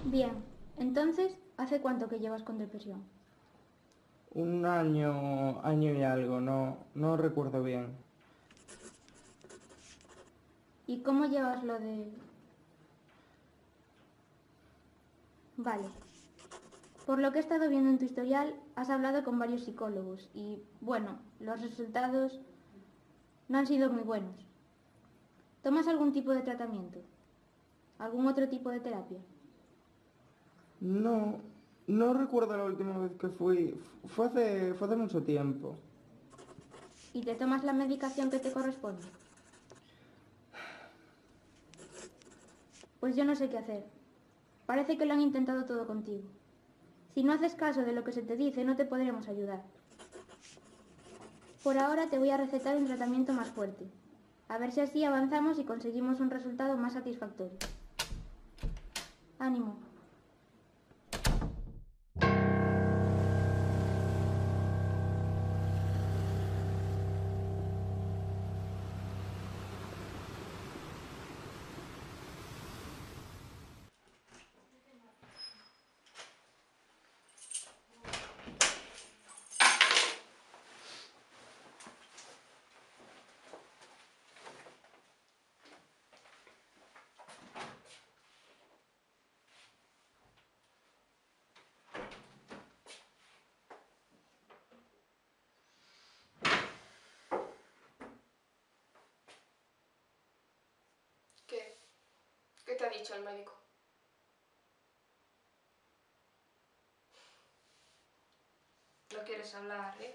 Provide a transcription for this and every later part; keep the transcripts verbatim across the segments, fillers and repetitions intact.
Bien, entonces, ¿hace cuánto que llevas con depresión? Un año, año y algo, no, no recuerdo bien. ¿Y cómo llevas lo de...? Vale. Por lo que he estado viendo en tu historial, has hablado con varios psicólogos y, bueno, los resultados no han sido muy buenos. ¿Tomas algún tipo de tratamiento? ¿Algún otro tipo de terapia? No, no recuerdo la última vez que fui. Fue hace, fue hace mucho tiempo. ¿Y te tomas la medicación que te corresponde? Pues yo no sé qué hacer. Parece que lo han intentado todo contigo. Si no haces caso de lo que se te dice, no te podremos ayudar. Por ahora te voy a recetar un tratamiento más fuerte. A ver si así avanzamos y conseguimos un resultado más satisfactorio. Ánimo. ¿Qué? ¿Qué te ha dicho el médico? No quieres hablar, ¿eh?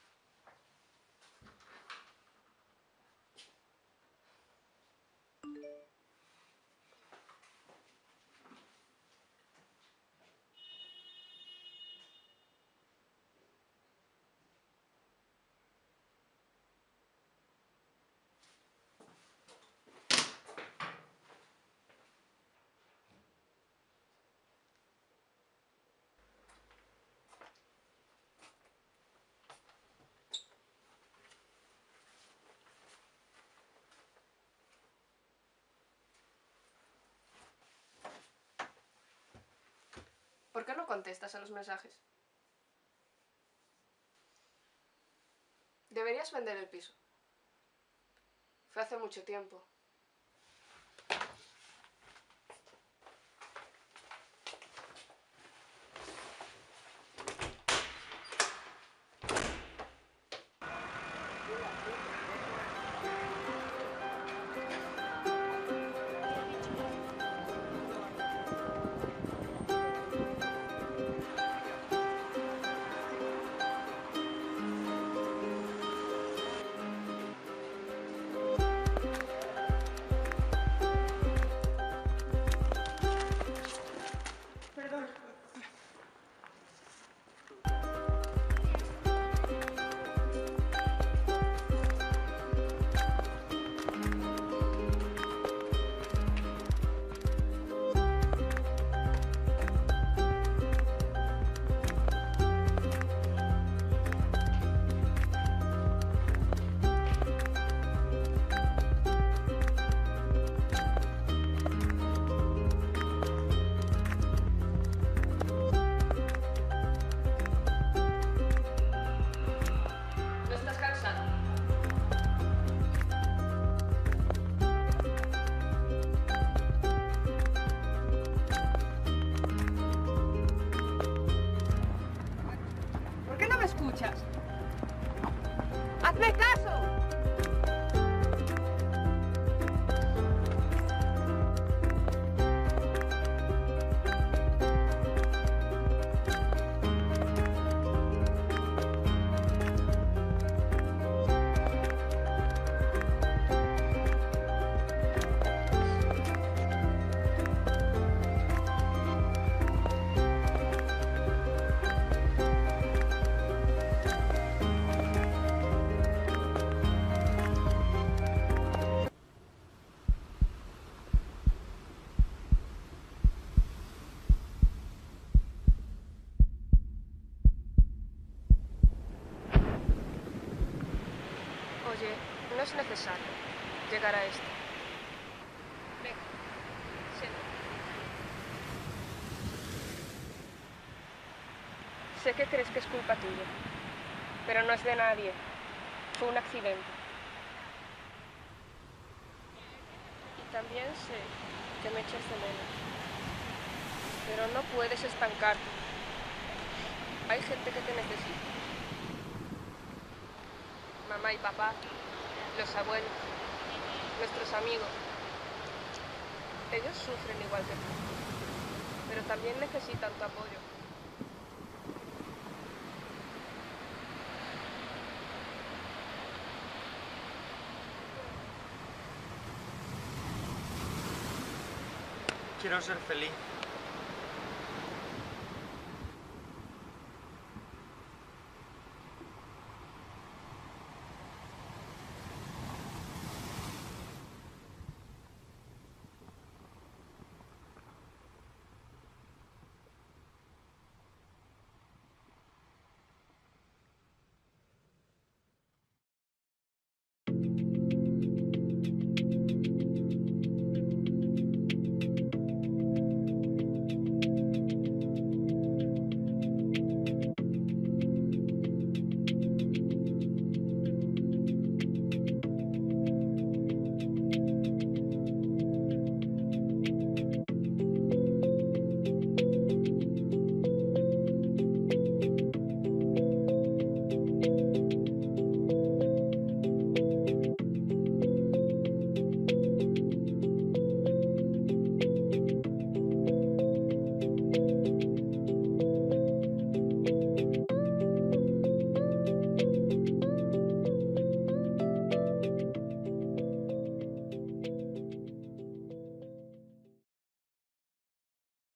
¿Por qué no contestas a los mensajes? Deberías vender el piso. Fue hace mucho tiempo. ¿No estás cansado? ¿Por qué no me escuchas? ¡Hazme caso! Oye, no es necesario llegar a esto. Venga, siéntate. Sé que crees que es culpa tuya, pero no es de nadie. Fue un accidente. Y también sé que me echas de menos, pero no puedes estancarte. Hay gente que te necesita. Mamá y papá, los abuelos, nuestros amigos. Ellos sufren igual que tú, pero también necesitan tu apoyo. Quiero ser feliz.